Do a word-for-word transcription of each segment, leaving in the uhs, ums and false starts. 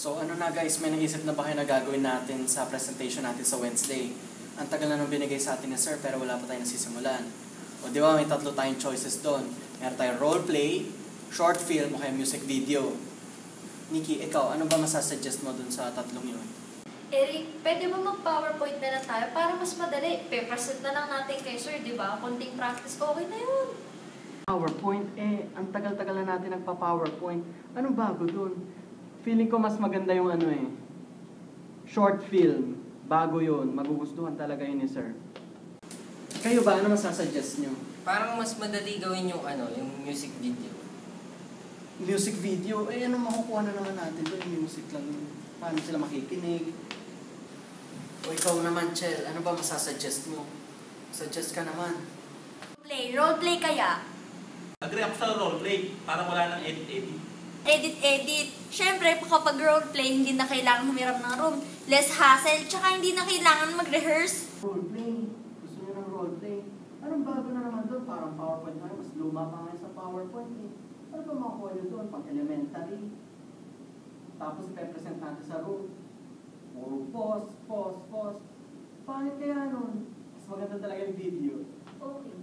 So ano na guys, may naisip na ba kayo na gagawin natin sa presentation natin sa Wednesday? Ang tagal na nung binigay sa atin ni Sir pero wala pa tayong nasisimulan. O di ba may tatlo tayong choices doon. Meron tayong role play, short film o kaya music video. Nikki, ikaw, ano ba masasuggest mo doon sa tatlong yun? Eric, pwede mo mag-PowerPoint na lang tayo para mas madali. Pe-present na lang natin kay Sir, di ba? Konting practice, okay na yun. PowerPoint? Eh, ang tagal-tagal na natin nagpa-PowerPoint. Anong bago doon? Feeling ko mas maganda yung ano eh. Short film. Bago yun. Magugustuhan talaga yun ni Sir. Kayo ba? Ano masasuggest nyo? Parang mas madali gawin yung ano, yung music video. Music video? Eh, ano makukuha na naman natin doon? Yung music lang. Paano sila makikinig? O ikaw naman, Chel. Ano ba masasuggest mo? Suggest ka naman. Play, role play kaya? Agree ako sa roleplay. Parang wala nang edit-edit. Edit-edit. Siyempre, kapag role play, hindi na kailangan humirap ng room. Less hassle, tsaka hindi na kailangan mag-rehearse. Roleplay. Gusto nyo ng roleplay. Anong bago na naman doon? Parang PowerPoint na. Mas luma pa ngayon sa PowerPoint eh. Ano ba makukuha nyo doon? Pang elementary. Tapos ipe-present natin sa room. Puro pause, pause, pause. Pangit kaya nun? Mas maganda talaga yung video. Okay.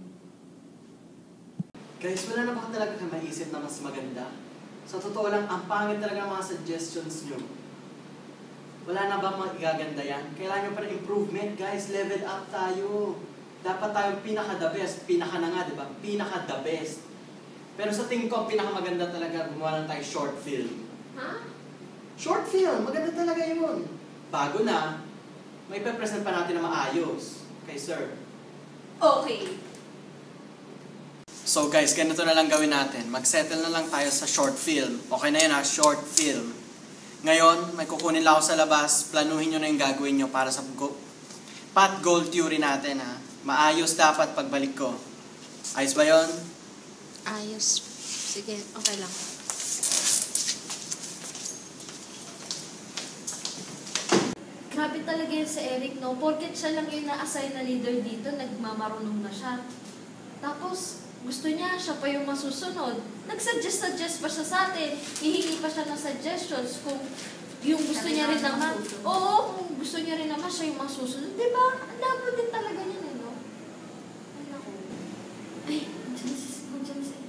Guys, wala na ba talaga kayo maisip na mas maganda? Sa totoo lang, ang pangit talaga ng mga suggestions nyo. Wala na bang magaganda yan? Kailangan nyo pa ng improvement, guys. Level up tayo. Dapat tayo pinaka-the best. Pinaka na nga, di ba? Pinaka-the best. Pero sa tingin ko, ang pinakamaganda talaga, gumawa lang tayo short film. Ha? Short film! Maganda talaga yun. Bago na, may pe-present pa natin na maayos. Kay Sir. Okay. So guys, ganito na lang gawin natin. Mag-settle na lang tayo sa short film. Okay na yun ha, short film. Ngayon, may kukunin lang ako sa labas. Planuhin nyo na yung gagawin nyo para sa go path goal theory natin ha. Maayos dapat pagbalik ko. Ayos ba yun? Ayos. Sige, okay lang. Grabe talaga yun si Eric, no? Porket siya lang yung na-assign na leader dito, nagmamarunong na siya. Tapos, gusto niya, siya pa yung masusunod. Nag-suggest-suggest pa siya sa atin. Hihingi pa siya ng suggestions kung yung gusto niya rin naman. Oo, kung gusto niya rin naman siya yung masusunod. Diba? Ang labo din talaga niya, eh, no? Ay, naku. Ay, nandiyan si... Nandiyan si...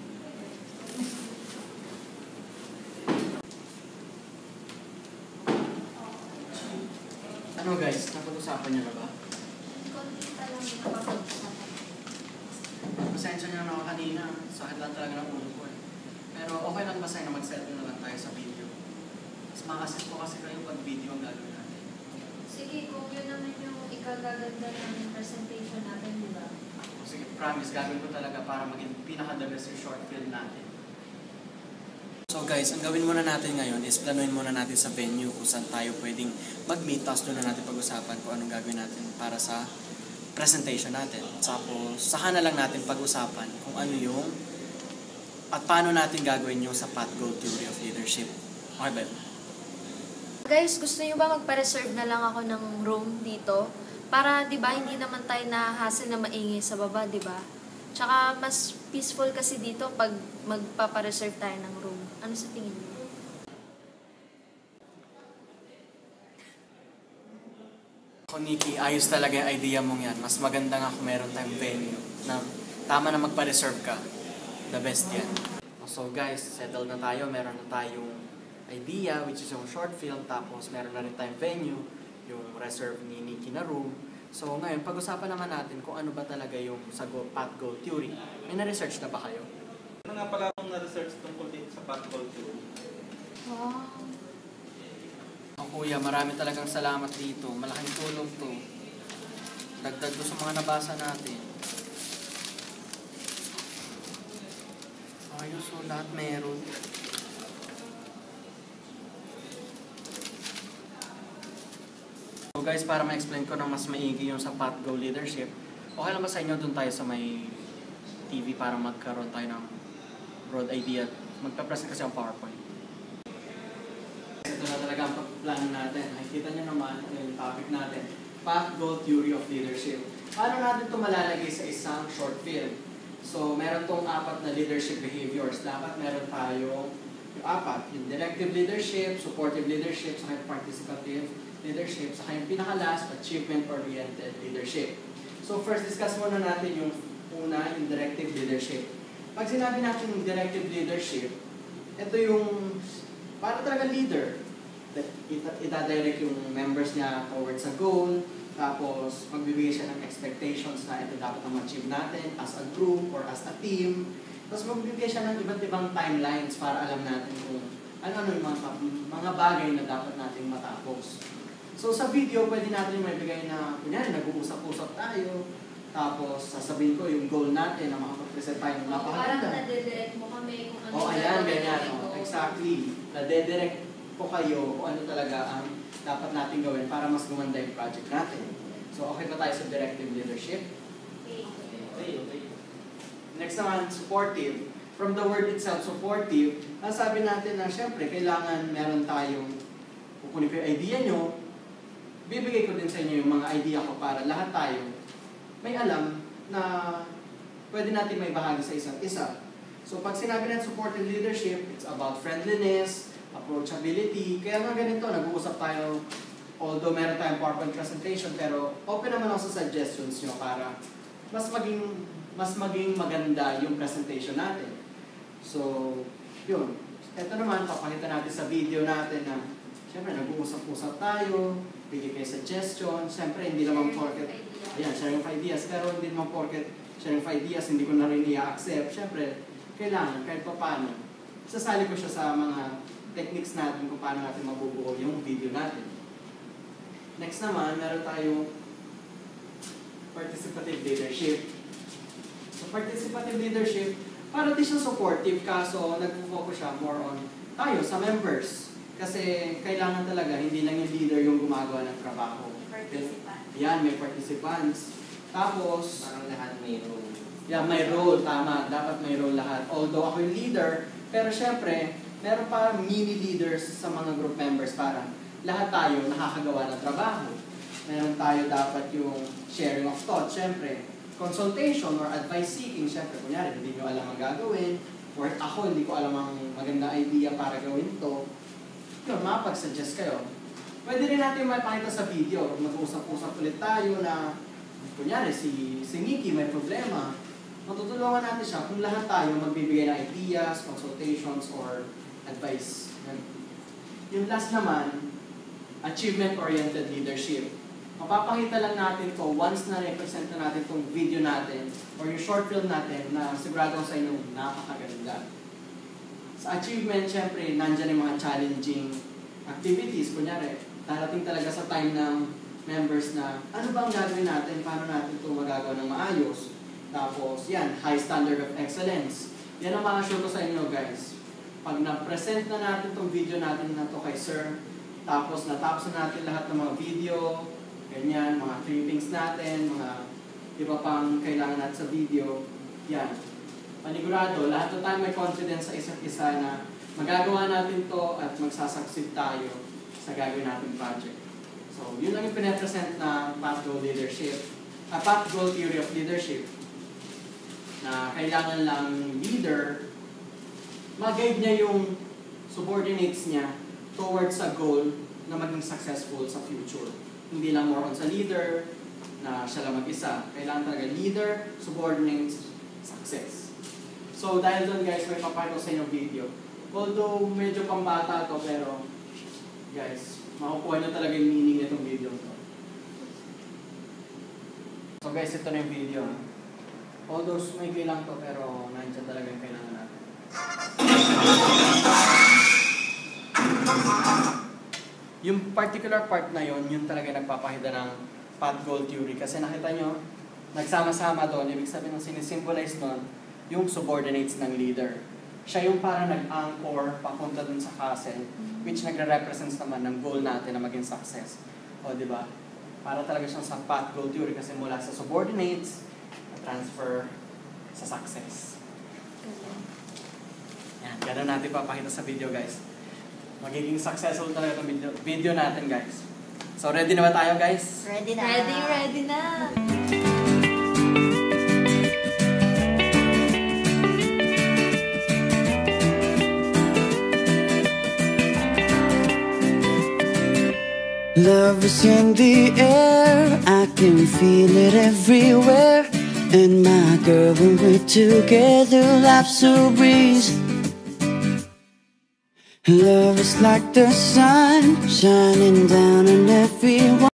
Ano guys, napag-usapan niyo na ba? Konti pa lang yung napapag-usapan. Pasensya niyo na ako kanina. Sakit lang talaga ng ulo ko eh. Pero okay lang ba sa'yo na mag-settle na lang tayo sa video? Mas makasis po kasi kayo pag video ang gagawin natin. Sige, kung yun naman yung ikagaganda ng presentation natin, di ba? Sige, promise, gagawin ko talaga para maging pinaka-the best yung short film natin. So guys, ang gawin muna natin ngayon is planuhin muna natin sa venue kung saan tayo pwedeng mag-meet. Tapos doon na natin pag-usapan kung anong gagawin natin para sa presentation natin. Tapos, saka na lang natin pag-usapan kung ano yung at paano natin gagawin yung sa path goal theory of leadership. Okay ba yun? Guys, gusto niyo ba magpa-reserve na lang ako ng room dito? Para, di ba, hindi naman tayo na-hassle na maingay sa baba, di ba? Tsaka, mas peaceful kasi dito pag magpapa-reserve tayo ng room. Ano sa tingin niyo? Ako, Nikki, ayos talaga yung idea mong yan. Mas maganda nga kung meron tayong venue na tama na magpa-reserve ka. The best yan. So guys, settle na tayo. Meron na tayong idea, which is yung short film. Tapos meron na rin tayong venue, yung reserve ni Nikki na room. So ngayon, pag-usapan naman natin kung ano ba talaga yung sa go, path goal theory. May na-research na ba kayo? Ano nga pala akong na-research tungkol dito sa path goal theory? Wow. Oh, kuya, marami talagang salamat dito. Malaking tulong to. Dagdag to sa mga nabasa natin. Ayos, so lahat meron. So guys, para ma-explain ko ng mas maigi yung sa path goal leadership, okay lang ba sa inyo doon tayo sa may T V para magkaroon tayo ng broad idea? Magpa-present kasi ang PowerPoint. Ito na talaga ang plano natin. Nakikita nyo naman yung topic natin. Path goal theory of leadership. Paano natin ito malalagay sa isang short film? So, meron tong apat na leadership behaviors. Dapat meron tayong apat, yung directive leadership, supportive leadership, saka yung participative leadership, saka yung pinaka-last, achievement-oriented leadership. So first, discuss muna natin yung una, yung directive leadership. Pag sinabi natin yung directive leadership, ito yung para talaga leader. Ita-direct yung members niya towards a goal, tapos magbibigay siya ng expectations na ito dapat na ma-achieve natin as a group or as a team. Tapos magbibigay siya ng iba't ibang timelines para alam natin kung ano-ano yung mga, mga bagay na dapat natin matapos. So sa video, pwede natin may bigay na, kunyari, nag-uusap-usap tayo, tapos sasabihin ko yung goal natin na makapag-present tayo ng Parang napakaganda. nade-direct mo kami kung ano O, ayan, gagawin ganyan. natin. O, exactly. Nade-direct po kayo kung ano talaga ang dapat natin gawin para mas gumanda yung project natin. So, okay pa tayo sa directive leadership? Okay. Okay, okay. Next naman, supportive. From the word itself, supportive, nasabi natin na syempre, kailangan meron tayong, kukunin ko yung idea nyo, bibigay ko din sa inyo yung mga idea ko para lahat tayo may alam na pwede natin may bahagi sa isa't isa. So, pag sinabi ng supportive leadership, it's about friendliness, approachability. Kaya nga ganito, nag-uusap tayo, although meron tayong PowerPoint presentation, pero open naman ako sa suggestions nyo para mas maging mas maging maganda yung presentation natin. So, yun. Ito naman, papakita natin sa video natin na siyempre, nag-uusap-usap tayo, bigay kayo suggestion. Siyempre, hindi naman porket, ayan, sharing of ideas, pero hindi naman porket sharing of ideas, hindi ko na rin i-accept. Siyempre, kailangan, kahit pa paano, sasali ko siya sa mga techniques natin kung paano natin mabubuo yung video natin. Next naman, meron tayong participative leadership. So, participative leadership, para di siya supportive, kaso nag-focus siya more on tayo, sa members. Kasi kailangan talaga, hindi lang yung leader yung gumagawa ng trabaho. Participant. Yan, may participants. Tapos, Parang lahat may role. yeah, may role, tama. Dapat may role lahat. Although ako yung leader, pero syempre, meron pa mini leaders sa mga group members para lahat tayo nakakagawa ng trabaho. Meron tayo dapat yung sharing of thoughts, syempre. Consultation or advice seeking, syempre, kunyari, hindi nyo alam ang gagawin, or ako, hindi ko alam ang maganda idea para gawin to. Yun, makapag-suggest kayo. Pwede rin natin mapakita sa video. Mag-usap-usap ulit tayo na, kunyari, si, si Nikki may problema. Matutulungan natin siya kung lahat tayo magbibigay ng ideas, consultations, or advice. Yan. Yung last naman, achievement-oriented leadership. Mapapakita lang natin to once na represent na natin itong video natin or yung short film natin na sigurado sa inyo napakaganda. Sa achievement, syempre, nandyan yung mga challenging activities. Kunyari, darating talaga sa time ng members na ano bang gagawin natin, paano natin ito magagawa ng maayos. Tapos, yan, high standard of excellence. Yan ang mga show ko sa inyo, guys. Pag na-present na natin itong video natin na to kay Sir, tapos natapos na natin lahat ng mga video, ganyan, mga clippings natin, mga iba pang kailangan natin sa video, yan. Panigurado, lahat na tayo may confidence sa isa't isa na magagawa natin to at magsasucceed tayo sa gagawin natin project. So, yun lang yung pinapresent na path goal leadership, uh, path goal theory of leadership, na kailangan lang leader, mag-guide niya yung subordinates niya towards a goal na maging successful sa future. Hindi lang more on sa leader, na siya lang mag-isa. Kailangan talaga leader, subordinates, success. So, dahil doon guys, may papakita ko sa inyong video. Although, medyo pambata to, pero guys, makukuha nyo talaga yung meaning nitong video to. So guys, ito na yung video. Although, may lang to, pero nandiyan talaga yung kailangan natin. Yung particular part na yon, yun talaga nagpapahida ng path goal theory. Kasi nakita nyo, nagsama-sama doon, ibig sabihin ng sinisimbolize doon, yung subordinates ng leader. Siya yung parang nag-anchor papunta dun sa castle, which nagre-represents naman ng goal natin na maging success. O, di ba? Para talaga siyang sa path goal theory kasi mula sa subordinates, transfer sa success. Yan, ganun natin papakita sa video, guys. Magiging successful talaga itong video, video natin, guys. So, ready na ba tayo, guys? Ready na. Ready, ready na. Love is in the air, I can feel it everywhere. And my girl, when we're together, life's so breeze. Love is like the sun shining down on everyone.